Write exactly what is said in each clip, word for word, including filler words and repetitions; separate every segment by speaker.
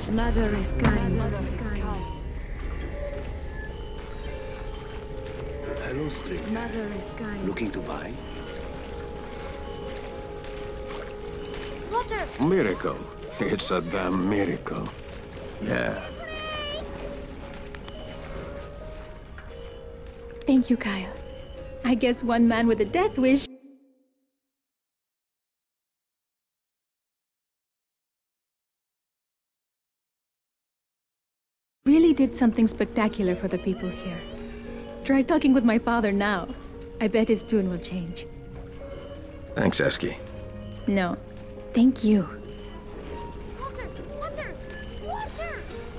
Speaker 1: Mother is kind. Mother is kind.
Speaker 2: Hello, stranger.
Speaker 1: Mother is kind.
Speaker 2: Looking to buy?
Speaker 3: Water!
Speaker 4: Miracle. It's a damn miracle.
Speaker 2: Yeah.
Speaker 5: Thank you, Kyle. I guess one man with a death wish really did something spectacular for the people here. Try talking with my father now. I bet his tune will change.
Speaker 4: Thanks, Eski.
Speaker 5: No, thank you.
Speaker 3: Water! Water! Water!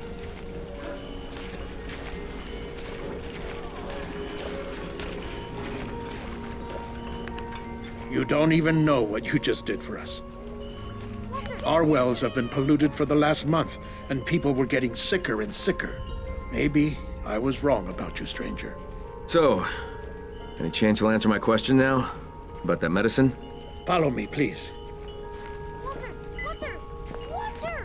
Speaker 6: You don't even know what you just did for us. Our wells have been polluted for the last month, and people were getting sicker and sicker. Maybe I was wrong about you, stranger.
Speaker 4: So, any chance you'll answer my question now? About that medicine?
Speaker 6: Follow me, please.
Speaker 3: Water! Water! Water!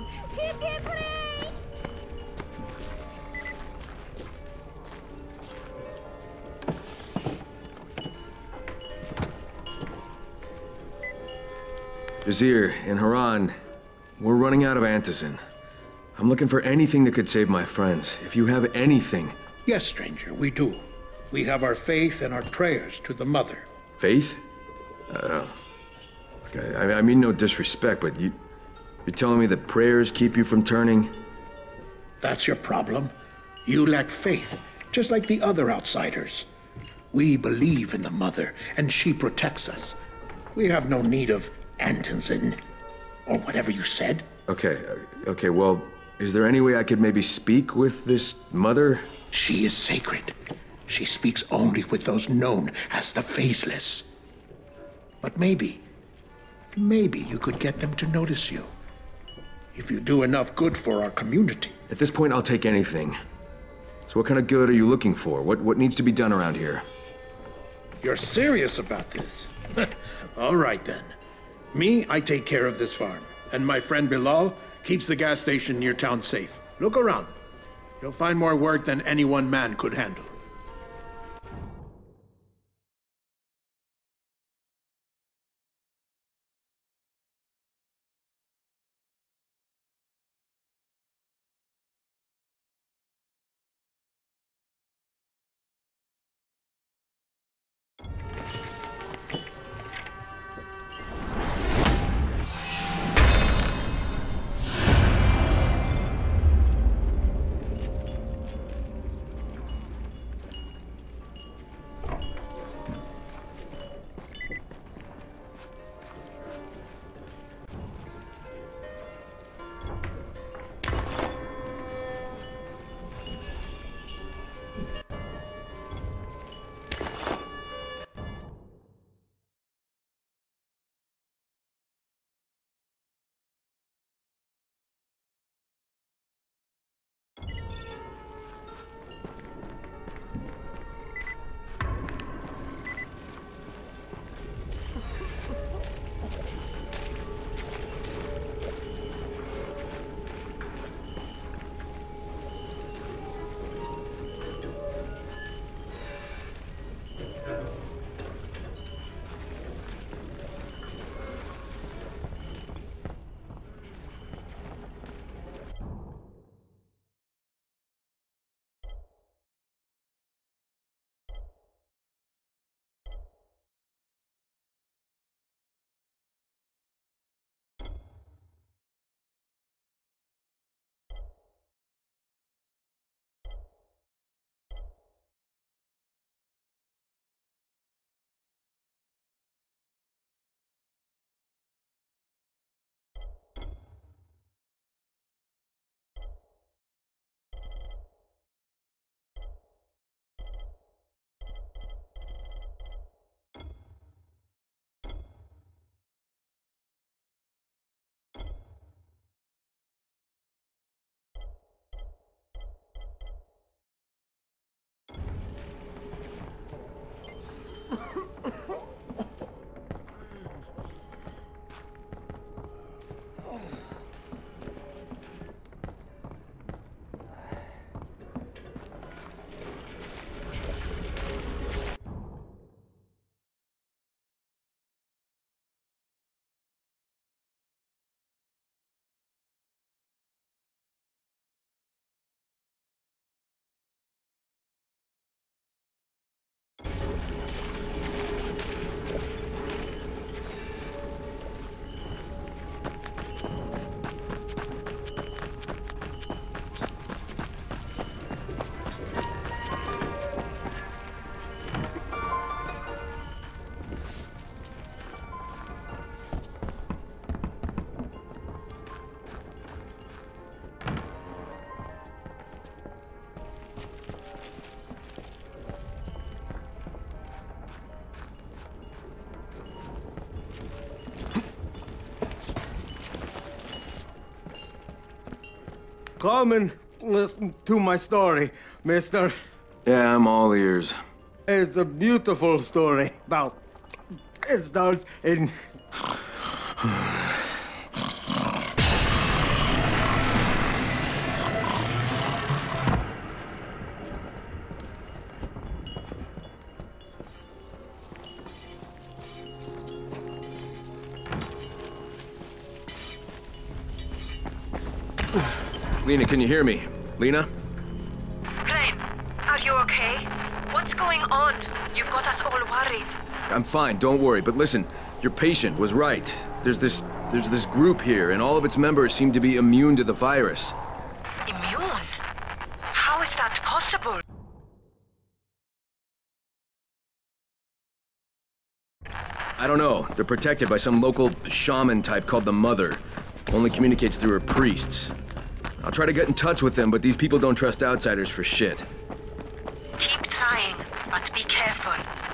Speaker 4: Jazir, in Haran, we're running out of antizin. I'm looking for anything that could save my friends. If you have anything.
Speaker 6: Yes, stranger, we do. We have our faith and our prayers to the Mother.
Speaker 4: Faith? Uh, okay, I, I mean no disrespect, but you, you're telling me that prayers keep you from turning?
Speaker 6: That's your problem. You lack faith, just like the other outsiders. We believe in the Mother, and she protects us. We have no need of antizin, or whatever you said.
Speaker 4: Okay, uh, okay, well, is there any way I could maybe speak with this Mother?
Speaker 6: She is sacred. She speaks only with those known as the Faceless. But maybe, maybe you could get them to notice you. If you do enough good for our community.
Speaker 4: At this point, I'll take anything. So what kind of good are you looking for? What, what needs to be done around here?
Speaker 6: You're serious about this? All right then. Me, I take care of this farm. And my friend Bilal keeps the gas station near town safe. Look around. You'll find more work than any one man could handle.
Speaker 2: come and listen to my story, mister.
Speaker 4: Yeah, I'm all ears.
Speaker 2: It's a beautiful story about... It starts in...
Speaker 4: Lena, can you hear me? Lena?
Speaker 7: Crane, are you okay? What's going on? You've got us all worried.
Speaker 4: I'm fine, don't worry, but listen, your patient was right. There's this... there's this group here, and all of its members seem to be immune to the virus.
Speaker 7: Immune? How is that possible?
Speaker 4: I don't know. They're protected by some local shaman type called the Mother. Only communicates through her priests. I'll try to get in touch with them, but these people don't trust outsiders for shit.
Speaker 7: Keep trying, but be careful.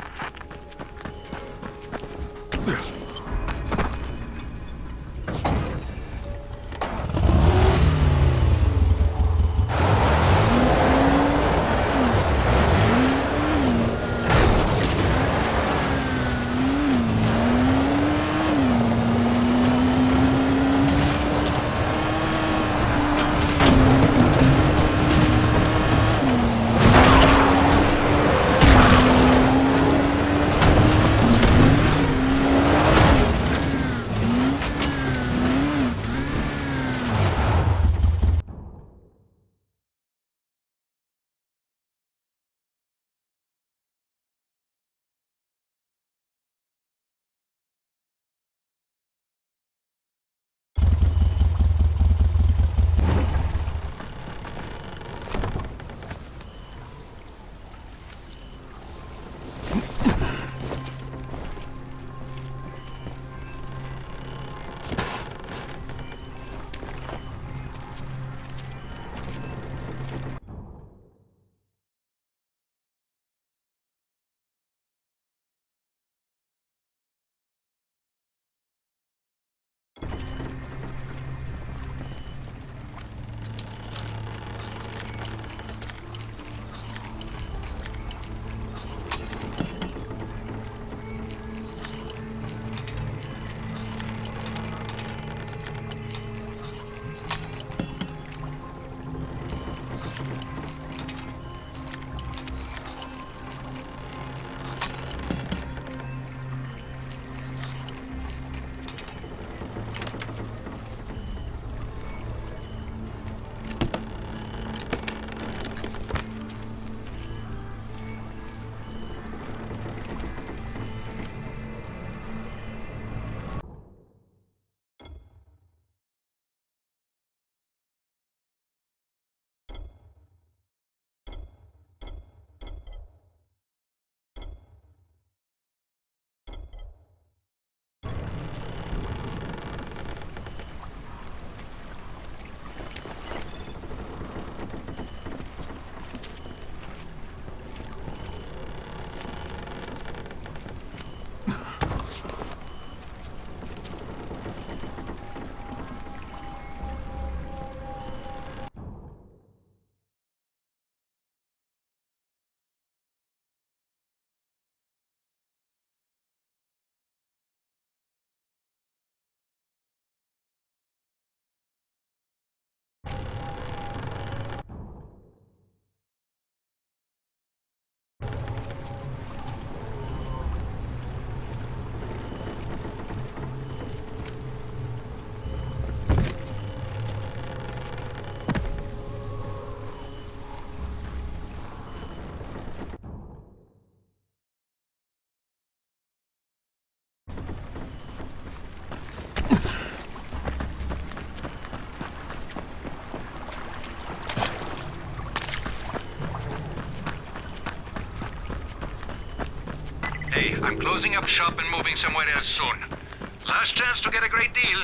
Speaker 8: Hey, I'm closing up shop and moving somewhere else soon. Last chance to get a great deal.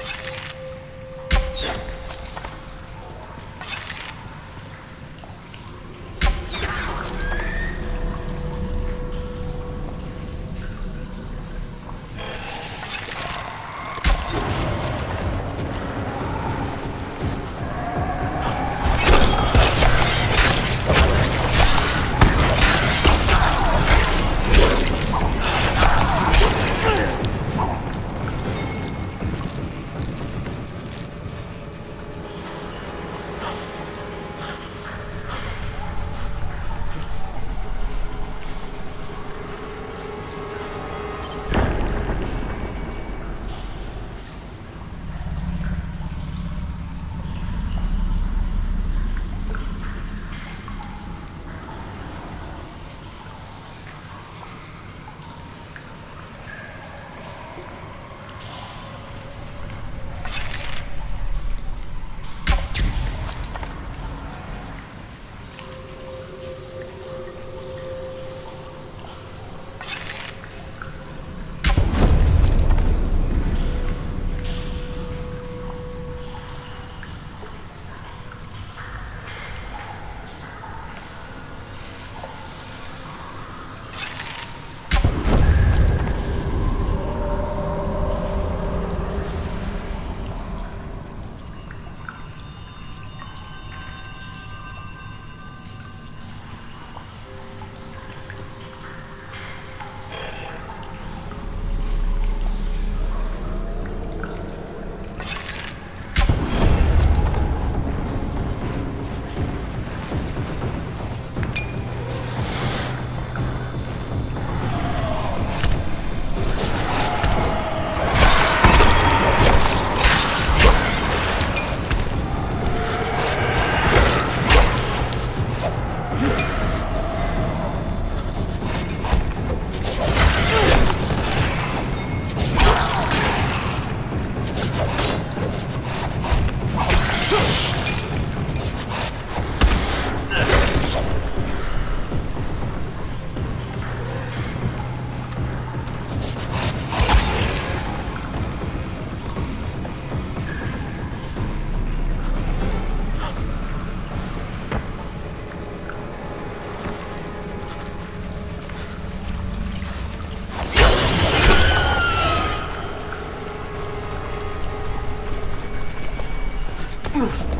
Speaker 4: Ugh.